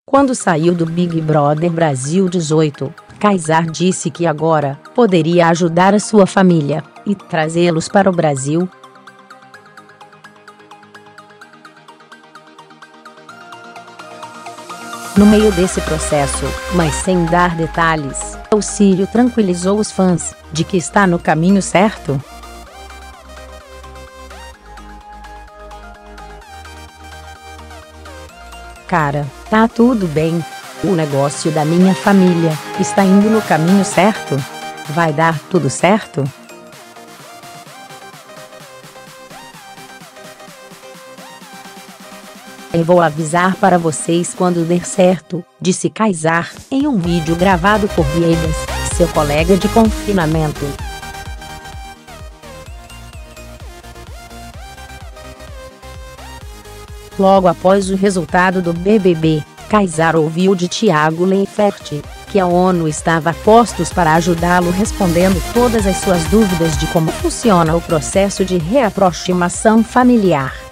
Quando saiu do Big Brother Brasil 18, Kaysar disse que agora poderia ajudar a sua família e trazê-los para o Brasil. No meio desse processo, mas sem dar detalhes, o Círio tranquilizou os fãs de que está no caminho certo. Cara, tá tudo bem. O negócio da minha família está indo no caminho certo. Vai dar tudo certo? Eu vou avisar para vocês quando der certo, disse Kaysar, em um vídeo gravado por Viegas, seu colega de confinamento. Logo após o resultado do BBB, Kaysar ouviu de Thiago Leifert que a ONU estava a postos para ajudá-lo, respondendo todas as suas dúvidas de como funciona o processo de reaproximação familiar.